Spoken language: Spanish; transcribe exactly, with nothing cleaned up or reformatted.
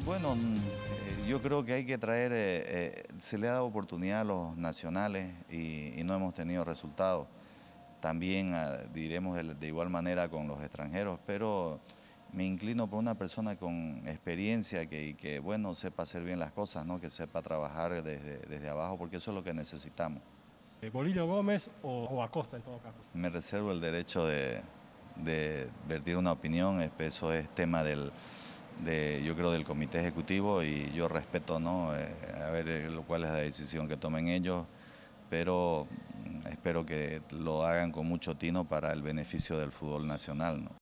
Bueno, mm, eh, yo creo que hay que traer, eh, eh, se le ha dado oportunidad a los nacionales y, y no hemos tenido resultados. También ah, diremos de, de igual manera con los extranjeros, pero me inclino por una persona con experiencia que, y que, bueno, sepa hacer bien las cosas, ¿no? Que sepa trabajar desde, desde abajo, porque eso es lo que necesitamos. Eh, Bolillo Gómez o, o Acosta en todo caso. Me reservo el derecho de, de vertir una opinión, es- eso es tema del, de, yo creo, del comité ejecutivo y yo respeto, ¿no? Eh, a ver eh, lo- cuál es la decisión que tomen ellos, pero mm, espero que lo hagan con mucho tino para el beneficio del fútbol nacional, ¿no?